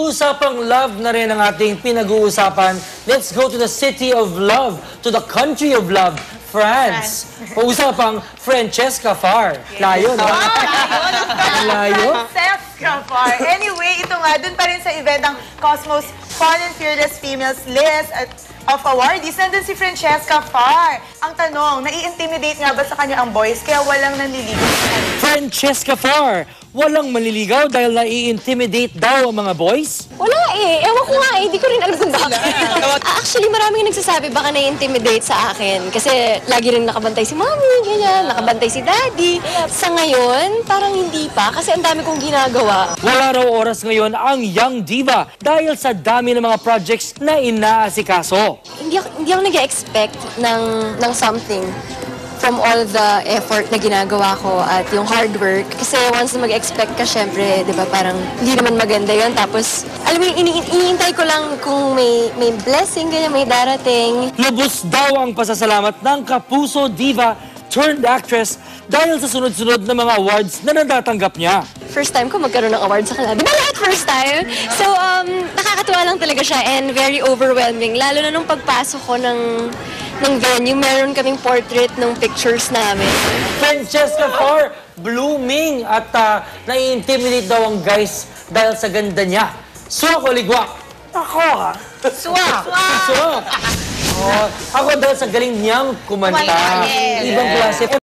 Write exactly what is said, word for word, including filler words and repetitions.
Usapang love na rin ang ating pinag-uusapan. Let's go to the city of love, to the country of love, France. Usapang Frencheska Farr. Layo, no? Layo? Frencheska Farr. Anyway, ito nga, dun pa rin sa event ng Cosmos Fun and Fearless Females list at of awardees, nandun si Frencheska Farr. Ang tanong, nai-intimidate nga ba sa kanya ang boys kaya walang nanliligaw? Frencheska Farr, walang manliligaw dahil nai-intimidate daw ang mga boys? Wala eh. Ewan ko nga eh. Hindi ko rin alam kung bakit. Actually, maraming nagsasabi baka na-intimidate sa akin. Kasi lagi rin nakabantay si mommy, ganyan. Nakabantay si daddy. Sa ngayon, parang hindi pa. Kasi ang dami kong ginagawa. Wala raw oras ngayon ang young diva dahil sa dami ng mga projects na inaasikaso. Hindi ako, hindi ako nag-expect ng, ng something from all the effort na ginagawa ko at yung hard work. Kasi once na mag-expect ka, syempre, di ba, parang hindi naman maganda yun. Tapos, alam mo, ini iniintay ko lang kung may, may blessing, ganyan, may darating. Lubos daw ang pasasalamat ng kapuso diva turned actress dahil sa sunod-sunod na mga awards na natatanggap niya. First time ko magkaroon ng award sa kanila. Di ba lahat first time? So, um, nakakatuwa lang talaga siya and very overwhelming. Lalo na nung pagpasok ko ng, ng venue, meron kaming portrait ng pictures namin. Frencheska Farr, blooming at uh, nai-intimidate daw ang guys dahil sa ganda niya. Swak o ligwak? Ako ha? Swak! Swak! Oh, ako dahil sa galing niyang kumanta. Ibang klase.